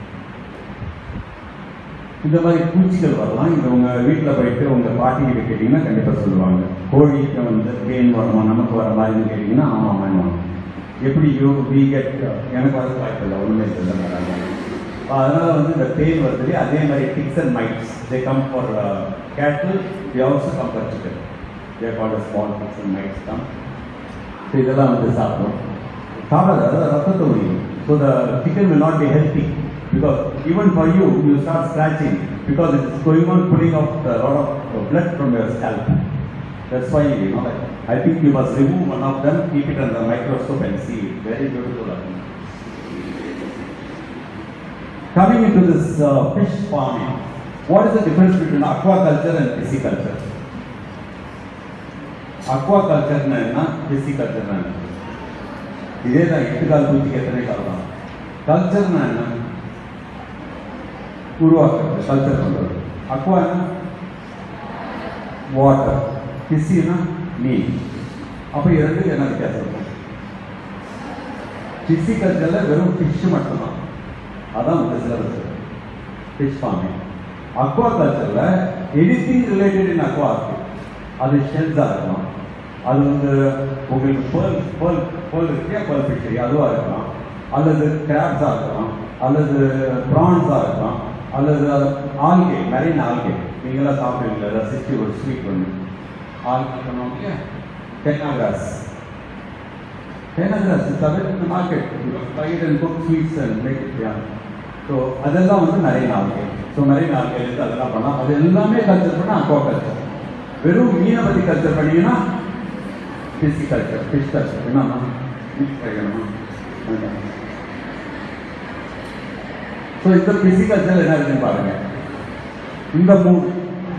A: இந்த மாதிரி பூச்சிகள் வரலாம். இது உங்க வீட்டில் போயிட்டு உங்க பாட்டிகிட்ட கேட்டீங்கன்னா கண்டிப்பா சொல்லுவாங்க. கோழிக்கு வந்து பேன் வரமா நமக்கு வர மாதிரின்னு கேட்டீங்கன்னா ஆமாம் வேணும். எப்படி வி கெட் எனக்கு வர வாய்ப்பு இல்லை, ஒன்றுமே சொல்ல. அதனால வந்து இந்த பேன் வருது அதே மாதிரி ticks and mites they come for cattle, they also come for chicken. They called small ticks and mites come. So இதெல்லாம் வந்து சாப்பிடும். சாப்பிடாது ரத்தத்தை உரியும். So the chicken will not be healthy because even for you, you start scratching because it is going on pulling out a lot of blood from your scalp. That's why I think you must remove one of them, keep it under the microscope and see it. Very beautiful. Coming into this fish farming, what is the difference between aquaculture and pisciculture? Aquaculture na enna, pisciculture na enna. இதே தான் 8 கால் பூச்சிக்கு எத்தனை கால் தான். கல்ச்சர்னா என்ன? உருவாக்குறது, culture பண்றது. Aqua என்ன? Water. பிசினா மீன். அப்ப இரண்டுக்கு என்ன வித்தியாசம் இருக்கும்? பிசிகல்ச்சர்ல வெறும் ஃபிஷ் மட்டும்தான். அதான் இந்த சிலபஸ். Fish farming. அக்வா கல்ச்சர்ல எனிதிங் ரிலேட்டட் இன் அக்வா இருக்கு. அது ஷெல்ஸா இருக்கலாம். அது வந்து உங்களுக்கு பேர்ல் இருக்கியா, பேர்ல் ஃபிஷரி அதுவாக இருக்கலாம், அல்லது கிராப்ஸாக இருக்கலாம், அல்லது ப்ரான்ஸாக இருக்கலாம், அல்லது ஆல்கே, மெரின் ஆல்கே. நீங்களாம் சாப்பிடுவீங்களா? ரசிச்சு ஒரு ஸ்வீட் ஒன்று ஆல்கே பண்ணுவோம் இல்லையா, China grass. China grass is available in the market. You can buy it and cook sweets and make it. So அதெல்லாம் வந்து மெரின் ஆல்கே. ஸோ மெரின் ஆல்கேலேருந்து அதெல்லாம் பண்ணலாம். அது எல்லாமே கல்ச்சர் பண்ணால் அக்வா கல்ச்சர். வெறும் மீனை பற்றி கல்ச்சர் பண்ணிங்கன்னா pisciculture, fish culture. என்னன்னா ஸோ இந்த பிசிகல்ச்சர் என்ன இருக்குன்னு பாருங்க. இந்த மூணு,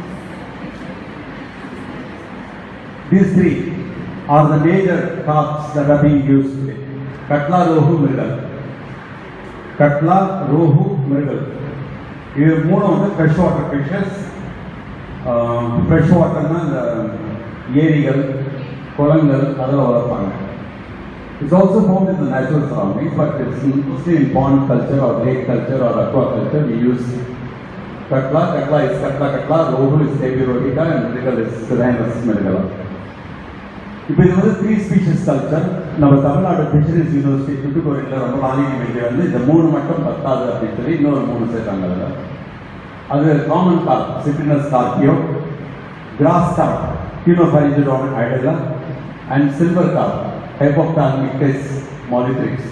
A: these three are the major crops that are being used today. Katla, Rohu, Mrigal. Katla, Rohu, Mrigal. இது மூணு வந்து ஃப்ரெஷ் வாட்டர் ஃபிஷஸ். ஃப்ரெஷ் வாட்டர்னா இந்த ஏரிகள், குளங்கள் அதெல்லாம் வளர்ப்பாங்க. It's also found in the natural surroundings, but it's mostly in pond culture or lake culture or aquaculture. We use katla. Katla is katla. Rohu is Tebirotica and Mrigal is Rhinus Mrigala. இப்போ இது வந்து 3 species culture. நம்ம Tamil Nadu fisheries university தூத்துக்குடியில் ரொம்ப நாளைக்கு வேண்டிய வந்து இந்த 3 மட்டும் பத்தாது அப்படின்னு சொல்லி இன்னொரு 3 சேர்த்தாங்க. அதில் அது common carp, Cyprinus carpio, grass carp, Ctenopharyngodon idella and silver carp, Hypophthalmichthys molitrix.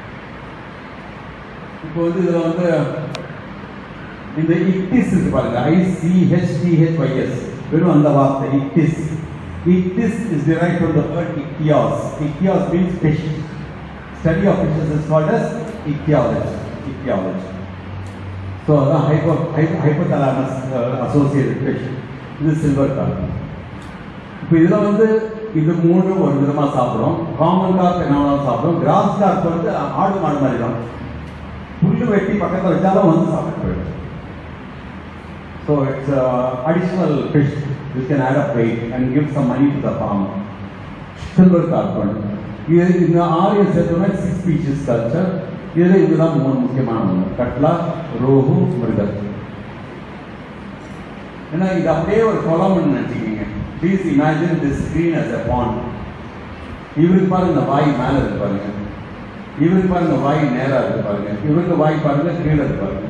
A: இப்போ வந்து இதில் வந்து இந்த இக்டிஸ் இருக்கு பாருங்க, ICHTHYS, வெறும் அந்த வார்த்தை இக்டிஸ். Ichthys is derived from the word ichthyos. Ichthyos means fish. Study of fishes is called as ichthyology. So the hypothalamus associated fish. This is silver carp. இப்போ இதில் வந்து இது 3 ஒரு விதமாக சாப்பிடும். காமன் கார்ப் என்ன சாப்பிடும். கிராஸ் கார்ப் வந்து ஆடு மாடு மாதிரி தான், புல்லு வெட்டி பக்கத்தில் வச்சாலும் வந்து சாப்பிட்டு போயிடும். So it's additional fish which can add up weight and give some money to the farmer. Silver carp. In the area சேர்த்தோம்னா 6 species culture. இதில் இதுதான் 3 முக்கியமான ஒன்று, கட்லா, ரோஹு, மிருகல். ஏன்னா இது அப்படியே ஒரு குளம்னு நினச்சிக்கிங்க. Please imagine this screen as a pond. இவருக்கு பாருங்க வாய் மேலே இருக்கு பாருங்க, இவருக்கு பாருங்க வாய் நேராக இருக்கு பாருங்க, இவருக்கு வாய் பாருங்க கீழே இருக்கு பாருங்க.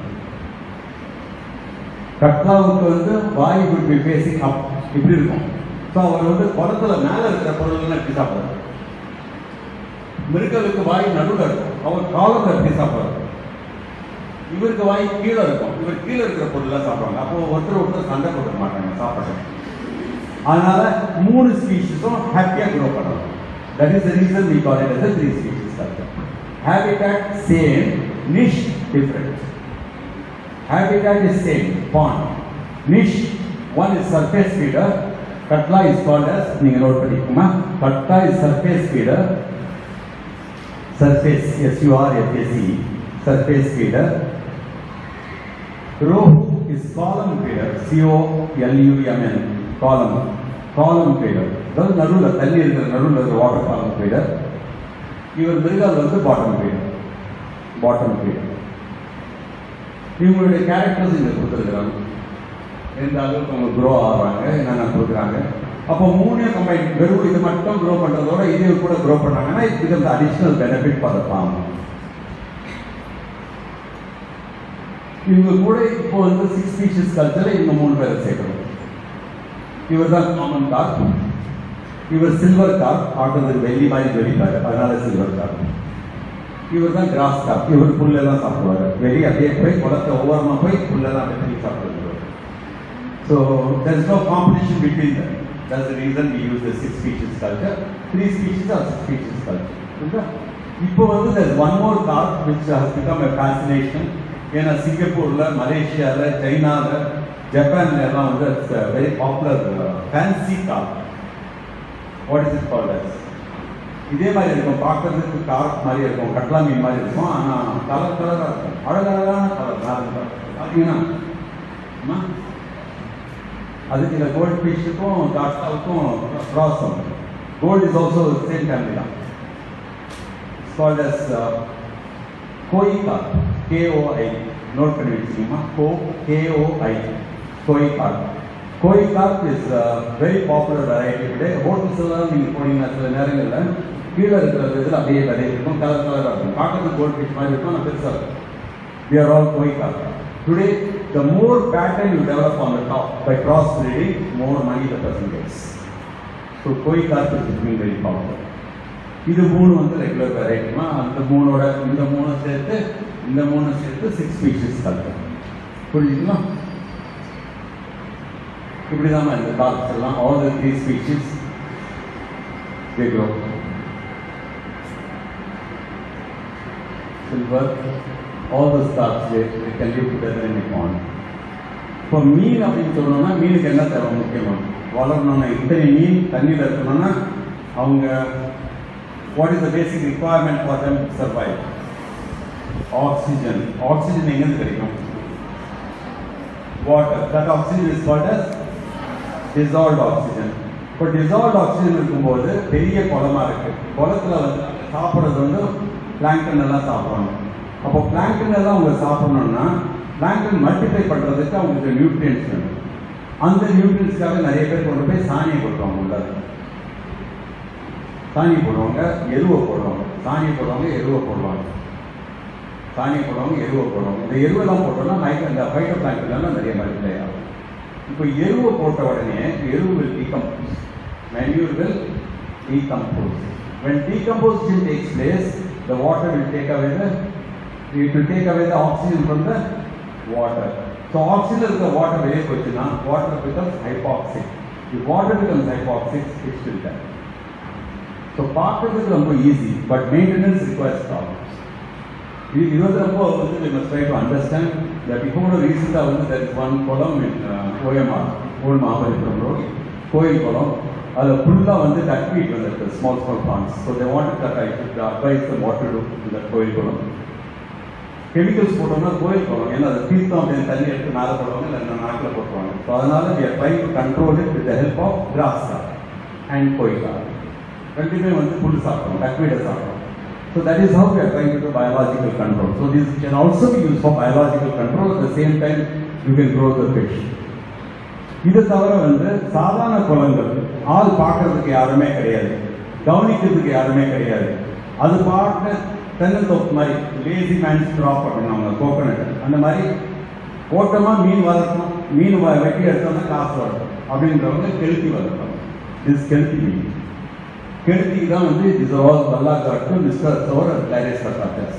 A: கட்லாவுக்கு வந்து வாய் would be facing up, இப்படி இருக்கும். ஸோ அவர் வந்து குளத்துல மேலே இருக்கிற பொருள்லாம் எப்படி சாப்பிடுறாரு. மிருகலுக்கு வாய் நடுவில் இருக்கும், அவர் காலத்தில் எப்படி சாப்பிடுறாரு. இவருக்கு வாய் கீழே இருக்கும், இவர் கீழே இருக்கிற பொருள்லாம் சாப்பிடுவாங்க. அப்போ ஒருத்தர் சண்டை போட மாட்டாங்க சாப்பிட. அதனால 3 ஸ்பீஷிஸும் ஹாப்பியாக க்ரோ பண்ணலாம். That is the reason we call it as a 3 species culture. Habitat same, niche different. Habitat is same, pond. Niche, one is surface feeder. Katla is called as, நீங்க நோட் பண்ணிக்கோமா, Katla is surface feeder. Surface, SURFACE, surface feeder. Rohu is column feeder, COLUMN, column feeder. அதாவது நடுவில் தண்ணி இருக்கிற நடுவில் இருக்கிற water காலம் feeder. இவர் மிருகல் வந்து பாட்டம் feeder. இவங்களுடைய கேரக்டர்ஸ் இங்கே கொடுத்துருக்குறாங்க, எந்த அளவுக்கு அவங்க க்ரோ ஆகிறாங்க, என்னென்ன கொடுக்குறாங்க. அப்போ 3 கம்பைன், வெறும் இது மட்டும் க்ரோ பண்ணுறதோட இது கூட க்ரோ பண்ணாங்கன்னா இது becomes additional benefit for the farmer. இவங்க கூட இப்போ வந்து 6 ஸ்பீஷிஸ் கல்ச்சரில் இந்த 3 பேரை சேர்க்கணும். இவர் தான் காமன் கார்ப், இவர் சில்வர் கார்ப், ஆட்டோது வெள்ளி மாதிரி வெளிக்காரு, அதனால சில்வர் கார்ப். இவர் தான் கிராஸ் கார்ப், இவர் புல்லெல்லாம் சாப்பிடுவார். வெளியே அப்படியே போய் குளத்தை ஓரமாக போய் புல்லெல்லாம் வெட்டி சாப்பிடுவார். So there is no competition between them. That's the reason we use the 6 species culture. 3 species or 6 species culture. இப்போ வந்து there is one more carp which has become a fascination. ஏன்னா சிங்கப்பூர்ல, மலேசியால, சைனால, ஜப்பான்ல எல்லாம் வந்து it's a very popular fancy carp. What is it called as? இதே மாதிரி இருக்கும், பார்க்கறதுக்கு கார்ப் மாதிரி இருக்கும், கட்லா மீன் மாதிரி இருக்கும், ஆனால் கலராக இருக்கும், அழகழகான கலர். பார்த்தீங்கன்னா அதுக்கு இந்த கோல்ட் ஃபிஷ்ஷுக்கும் கட்லாவுக்கும் க்ராஸ் ஆகும். Gold is also same family தான். It's called as koi carp, KOI. நோட் பண்ணி வச்சுக்கோமா, KOI, koi carp. Koi carp is very popular variety. Today hotels எல்லாம் நீங்கள் போனீங்கன்னா சில நேரங்களில் கீழே இருக்கிற இதில் அப்படியே விதை இருக்கும், கலராக இருக்கும், பார்க்கறதுக்கு கோல்ட் ஃபிஷ் மாதிரி இருக்கும், ஆனால் பெருசாக இருக்கும். We are all koi carp. Today, the more pattern you develop on the top by cross breeding, more money the person gets. So koi carp is becoming very popular. இது 3 வந்து regular வெரைட்டிமா, அந்த 3ஓட இந்த 3 சேர்த்து 6 ஸ்பீஷிஸ் கல்ச்சர். புரிஞ்சுங்களா? இப்படிதான் இந்த corps எல்லாம், all the 3 species they grow. Silver, all the carps they can live together in a pond. இப்போ மீன் அப்படின்னு சொல்லணும்னா மீனுக்கு என்ன தேவை முக்கியமாக வளரணும்னா, இத்தனை மீன் தண்ணியில் இருக்கணும்னா அவங்க what is the basic requirement for them to survive? Oxygen. Oxygen எங்கேருந்து கிடைக்கும்? Water. That oxygen is called as dissolved oxygen. இப்போ டிசால்வ்ட் ஆக்சிஜன் இருக்கும்போது பெரிய குளமா இருக்கு. குளத்துல வந்து சாப்பிட்றது வந்து பிளாங்டன் எல்லாம் சாப்பிடுவாங்க. அப்போ பிளாங்டன் எல்லாம் அவங்க சாப்பிடணும்னா பிளாங்டன் மல்டிப்ளை பண்றதுக்கு அவங்களுக்கு நியூட்ரியன்ஸ் வேணும். அந்த நியூட்ரியன்ஸ்க்காக நிறைய பேர் கொண்டு போய் சாணியை போட்டுருவாங்க. உள்ள சாணி போடுவாங்க, எருவை போடுவாங்க. சாணியை போடுவாங்க, எருவை போடுவாங்க. சாணியை போடுவாங்க, எருவை போடுவாங்க. இந்த எருவெல்லாம் போட்டோம்னா இந்த ஃபைட்டோ பிளாங்டன் நிறைய மல்டிப்ளை ஆகும். இப்போ எருவை போட்ட உடனே எருவு will decompose. Manure will decompose. When decomposition takes place, the water will take away the oxygen from the water. So oxygen is the water வெளியே போச்சுன்னா water becomes hypoxic. If water becomes hypoxic, it will die. So பார்க்கிறதுக்கு ரொம்ப easy, but maintenance requires problems. இது ரொம்ப வந்து we must try to understand that இப்போ ரீசெண்டாக வந்து there is one column in OMR, Old Mahabalipuram Road, கோயில் குளம். அதில் ஃபுல்லாக வந்து டக்வீட் வந்து small plants. So they wanted that I should advise them what to do in that கோயில் குளம். கெமிக்கல்ஸ் போட்டோம்னா கோயில் குளம், ஏன்னா அதை தீர்த்தம் அப்படின்னு தண்ணி எடுத்து மேலே போடுவாங்க, இல்லை நாட்டில் போட்டுருவாங்க. ஸோ அதனால we are trying to control it with the help of grass carp and கோயில் carp. ரெண்டுமே வந்து புல் சாப்பிடும், டக்வீடை சாப்பிடும். So that is how we are trying to do biological control. So this can also be used for biological control. At the same time, you can grow the fish. இது தவிர வந்து சாதாரண குளங்கள் ஆள் பார்க்கறதுக்கு யாருமே கிடையாது, கவனிக்கிறதுக்கு யாருமே கிடையாது. அது பாட்டு தென்னந்தோப்பு மாதிரி லேசி மேன்ஸ் ட்ராப் அப்படின்னாங்க, கோகோனட் அந்த மாதிரி ஓட்டமாக மீன் வளர்க்கணும், மீன் வெட்டி எடுத்தோம்னா காசு வளர்க்கணும் அப்படின்றவங்க கெளுத்தி வளர்க்கணும். திஸ் கெளுத்தி மீன் கெளுத்திக்கு தான் வந்து இஸ் ஆல் வல்லாக்காட்டு மிஸ்டர் சோர் கிளாரிஸ் பட்டாட்டஸ்.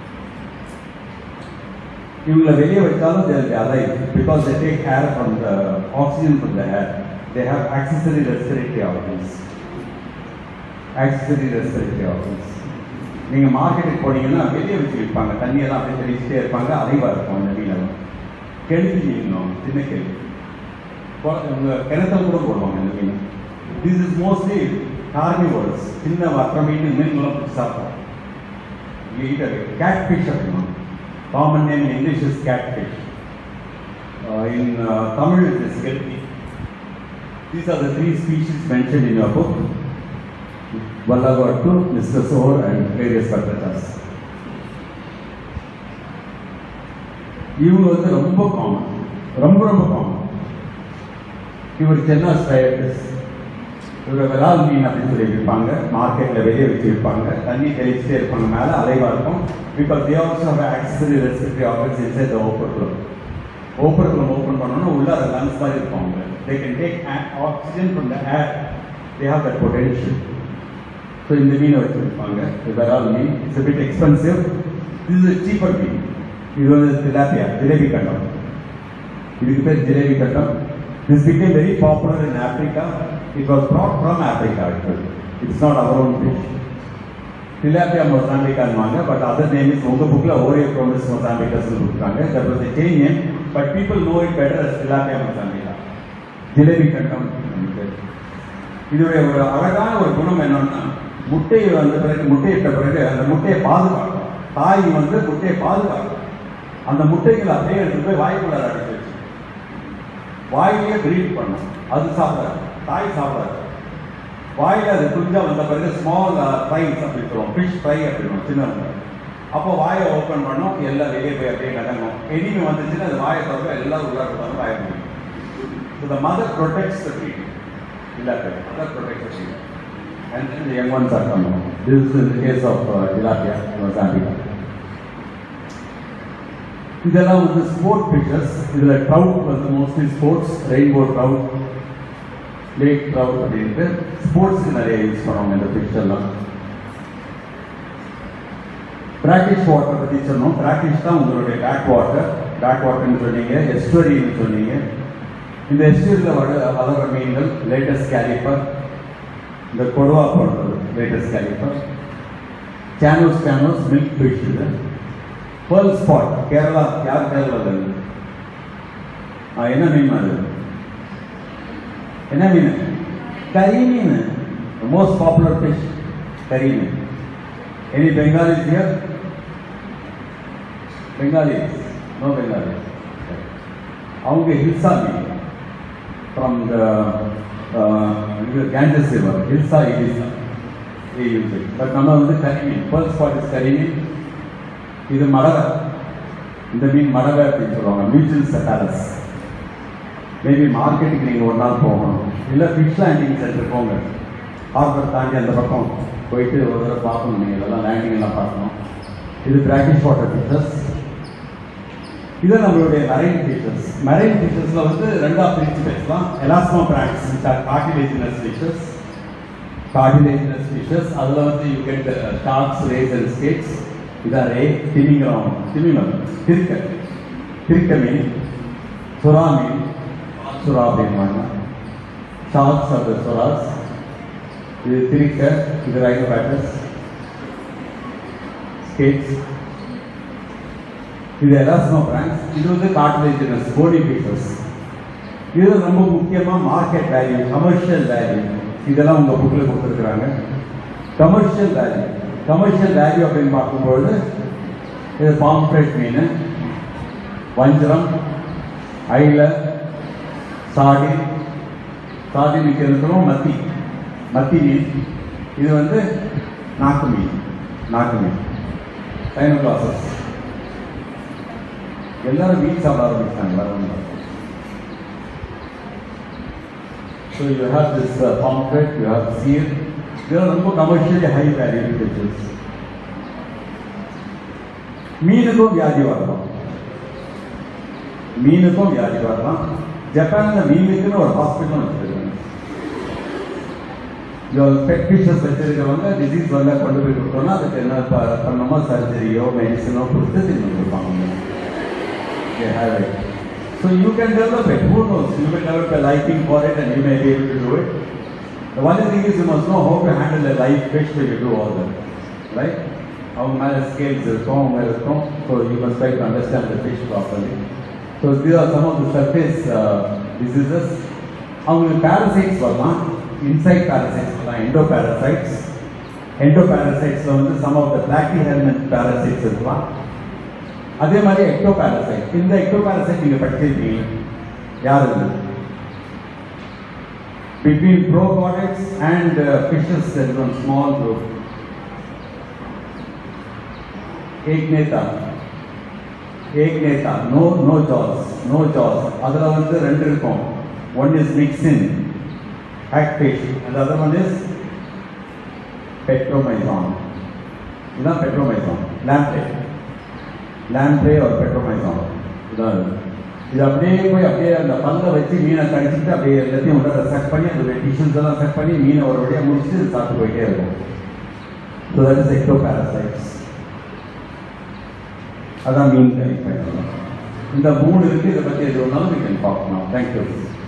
A: இவங்களை வெளியே வைத்தாலும் they will be alive because they take air from the oxygen from the air. They have accessory respiratory organs. நீங்க மார்க்கெட்டுக்கு போனீங்கன்னா வெளியே வச்சு விற்பாங்க, தண்ணியெல்லாம் அப்படியே தெளிச்சுட்டே இருப்பாங்க, அலைவா இருக்கும் அந்த மீனெல்லாம். கெளுத்தி மீன், சின்ன கெளுத்தி உங்க கிணத்துல கூட போடுவாங்க இந்த மீன். This is mostly carnivorous. சின்ன வற்ற மீன்களும் பிடிச்சி சாப்பிடும். கேட்ஃபிஷ் அப்படின்னா common name in English is catfish. In Tamil it is கெளுத்தி. These are the three species mentioned in your book, Vallavattu, Mr. Soar and various Patratas. இவங்க வந்து ரொம்ப காமன், ரொம்ப காமன். இவர் சென்னா ஸ்ட்ரையட்டிஸ், இவங்க விரால் மீன் அப்படின்னு சொல்லி விற்பாங்க, மார்க்கெட்டில் வெளியே வச்சு விற்பாங்க, தண்ணி தெளிச்சுட்டே இருப்பாங்க, மேலே அலைவா இருக்கும். Because they also have accessory respiratory organs inside the operculum. operculum open பண்ணோன்னா உள்ள அந்த லங்ஸ் மாதிரி இருப்பாங்க. They can take oxygen from the air. They have that potential. So இந்த மீனை வச்சு விற்பாங்க, விரால் மீன். It's a bit expensive. This is a cheaper meat. இது வந்து tilapia, ஜிலேபி கட்டம். இதுக்கு பேர் ஜிலேபி கட்டம். This became very popular in Africa. It was brought from Africa actually. It's not our own fish. Tilapia mozambica anvaanga, but other name is unga bookla Oreochromis mozambicus nu kudukranga. That was a chain name, but people know it better as Tilapia mozambica. Jalebi kattam. இதோடைய ஒரு அழகான ஒரு குணம் என்னன்னா, முட்டையை வந்த பிறகு முட்டையிட்ட பிறகு அந்த முட்டையை பாதுகாக்கும். தாய் வந்து முட்டையை பாதுகாக்கும். அந்த முட்டைகளை அப்படியே எடுத்து போய் வாய்க்குள்ள அடைச்சி வச்சு வாயிலே பிரீட் பண்ணும். அது சாப்பிடாது, தாய் சாப்பிடாது. வாயில அது குஞ்சா வந்த பிறகு ஸ்மால் ஃப்ரைஸ் அப்படின்னு சொல்லுவோம், ஃபிஷ் ஃப்ரை அப்படின்னு சின்ன. அப்போ வாயை ஓப்பன் பண்ணோம், எல்லாம் வெளியே போய் அப்படியே நடங்கும். எனிமே வந்துச்சுன்னா அது வாயை தவிர எல்லாம் உள்ள இருந்தாலும் வாய முடியும். So the mother protects the baby. Tilapia, mother protects the baby. And then the young ones are coming. This is in the case of Tilapia mozambica. இதெல்லாம் வந்து ஸ்போர்ட் ஃபிஷஸ். இதில் ட்ரவுட் வந்து mostly sports, rainbow trout, lake trout அப்படின்ட்டு ஸ்போர்ட்ஸுக்கு நிறைய use பண்ணுவாங்க இந்த fish எல்லாம். பிராக்டிஸ் வாட்டர் பற்றி சொன்னோம். பிராக்டிஸ் தான் உங்களுடைய பேக் வாட்டர்னு சொன்னீங்க, எஸ்டுவரின்னு சொன்னீங்க. இந்த எஸ்டுவரியில் வளர்கிற மீன்கள் லேட்டஸ்ட் கேலிப்பர், இந்த கொடுவா போடுறது Lates calcarifer, Chanos milk fish, இது Pearl spot, Kerala, யார் கேரளாவில் என்ன மீன் அது? என்ன மீன்? கரி மீன். The most popular fish, curry mean. Any Bengalis here? Bengalis? No Bengalis. அவங்க ஹில்சா மீன் from the Ganges river hilsa ilisha use it. But நம்ம வந்து karimeen, first spot is karimeen. இது மடவை, இந்த மீன் மடவை அப்படின்னு சொல்லுவாங்க. மியூச்சுவல் செட்டாலஸ். மேபி மார்க்கெட்டுக்கு நீங்கள் ஒரு நாள் போகணும், இல்லை ஃபிஷ் லேண்டிங் சென்டர் போங்க, ஹார்பர் தாண்டி அந்த பக்கம் போயிட்டு ஒரு தடவை பார்க்கணும். நீங்கள் இதெல்லாம் லேண்டிங் எல்லாம் பார்க்கணும். இது பிராக்கிஷ் வாட்டர் ஃபிஷஸ். இது நம்மளுடைய மெரைன் ஃபிஷஸ். மெரைன் ஃபிஷஸில் வந்து ரெண்டாக பிரித்து பேசலாம். Elasmobranchs cartilaginous fishes. Cartilaginous fishes அதில் வந்து you get sharks, rays and skates. இதான் ரே, திமிங்கலம், திருக்க மீன், சுறா மீன், சுறா அப்படின்வாங்க. ஷார்க்ஸ் ஆஃப் த சுறாஸ். இது திருக்க, இது ரைனோபேட்டஸ், ஸ்கேட்ஸ். இது எலாஸ்மோ பிரான்ஸ். இது வந்து கார்டிலேஜினஸ் போடி ஃபிஷஸ். இது ரொம்ப முக்கியமாக மார்க்கெட் வேல்யூ, கமர்ஷியல் வேல்யூ, இதெல்லாம் உங்கள் புக்கில் கொடுத்துருக்குறாங்க. கமர்ஷியல் வேல்யூ அப்படின்னு பார்க்கும்பொழுது இது பாம்ஃப்ரெட் மீன், வஞ்சரம், ஐல, சார்டின், சார்டினுக்கு இருக்கிறோம் மத்தி மீன். இது வந்து நாக்கு மீன், சைனோகிளாசஸ். எல்லாரும் மீன் சாப்பிட ஆரம்பிச்சாங்களா? So you have this pomfret, you have seal. They are ரொம்ப commercially high value fishes. மீனுக்கும் வியாதி வரலாம். ஜப்பான்ல மீனுக்குன்னு ஒரு ஹாஸ்பிட்டல் வச்சிருக்காங்க. பெட் ஃபிஷஸ் வச்சிருக்கவங்க டிசீஸ் வந்தா கொண்டு போய் கொடுத்தோம்னா அதுக்கு என்ன பண்ணணுமோ சர்ஜரியோ மெடிசனோ கொடுத்து திரும்ப கொடுப்பாங்க. So you can develop it. Who knows? You will develop a liking for it and you may be able to do it. The only thing is you must know how to handle a live fish when you do all that. Right? How many scales is so you must try to understand the fish properly. So these are some of the surface diseases. அவங்களுக்கு parasites வரலாம். Inside parasites வரலாம். Endoparasites. Endoparasitesல வந்து some of the platyhelminth parasites இருக்கலாம். அதே மாதிரி எக்டோபாரசைட். இந்த எக்டோபாரசைட் நீங்க படிச்சிருக்கீங்க. யார் இது? Between prochordates and fishes there is one small group. Agnatha, no jaws. அதுல வந்து ரெண்டு இருக்கும். One is mixin, hagfish, and the other one is petromyzon. இதுதான் petromyzon, lamprey or petromyzon. இது அப்படியே அந்த பல்ல வச்சு மீனை கடிச்சிட்டு அப்படியே எல்லாத்தையும் உடலை செக் பண்ணி அதோட டிஷ்யூஸ் எல்லாம் செக் பண்ணி மீனை ஒரு வழியாக முடிச்சுட்டு சாப்பிட்டு போயிட்டே இருக்கும். So that is ectoparasites. அதான் மீன் கறி. இந்த 3 இருக்கு. இதை பற்றி எது ஒன்றாலும் நீங்கள் பார்க்கணும். தேங்க்யூ.